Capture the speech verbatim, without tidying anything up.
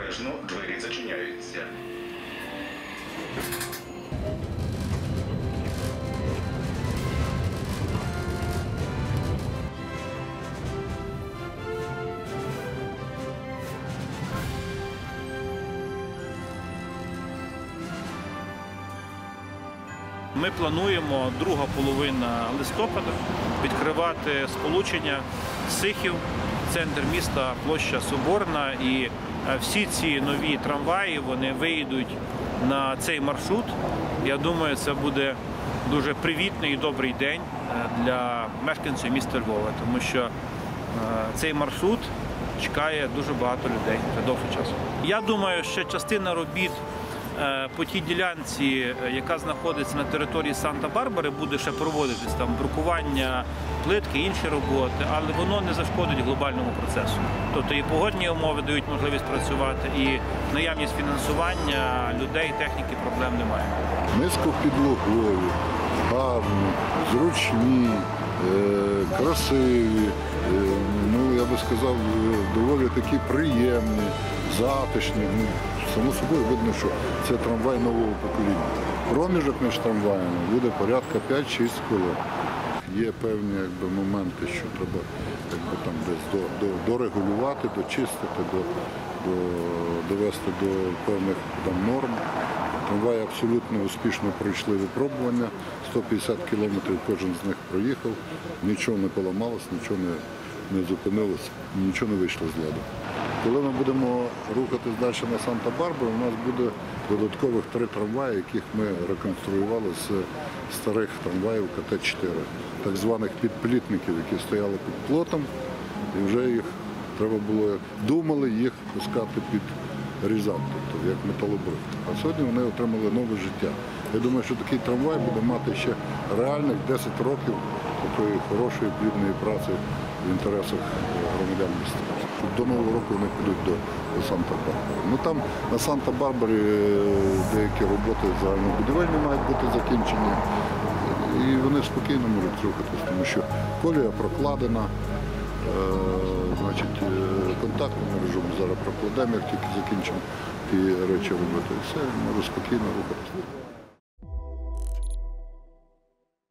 Обережно, двері зачиняються. Ми плануємо друга половина листопада відкривати сполучення Сихів, центр міста, площа Соборна. І всі ці нові трамваї, вони виїдуть на цей маршрут. Я думаю, це буде дуже привітний і добрий день для мешканців міста Львова, тому що цей маршрут чекає дуже багато людей вже довгий час. Я думаю, що частина робіт по тій ділянці, яка знаходиться на території Санта-Барбари, буде ще проводитись, там брукування, плитки, інші роботи, але воно не зашкодить глобальному процесу. Тобто і погодні умови дають можливість працювати, і наявність фінансування людей, техніки проблем немає. Низькопідлогові, гарні, зручні, красиві, ну я би сказав, доволі такі приємні, затишні. Само собою видно, що це трамвай нового покоління. Проміжок між трамваями буде порядка п'ять-шість хвилин. Є певні якби, моменти, що треба якби, там, десь до, до, дорегулювати, дочистити, до, до, довести до певних там, норм. Трамваї абсолютно успішно пройшли випробування, сто п'ятдесят кілометрів кожен з них проїхав, нічого не поламалось, нічого не, не зупинилось, нічого не вийшло з ладу. Коли ми будемо рухатись далі на Санта-Барбару, у нас буде додаткових три трамваї, яких ми реконструювали з старих трамваїв К Т чотири, так званих підплітників, які стояли під плотом, і вже їх треба було, думали їх пускати під різак, тобто як металобрухт. А сьогодні вони отримали нове життя. Я думаю, що такий трамвай буде мати ще реальних десять років такої хорошої, плідної праці в інтересах громадян міста. До Нового року вони підуть до, до Санта-Барбари. Ну, там на Санта-Барбарі деякі роботи загальнобудівельні мають бути закінчені. І вони спокійно можуть рухатись, тому що колія прокладена, е, значить, контактну мережу ми зараз прокладемо, як тільки закінчимо ті речі робити. І все, може спокійно рухатися.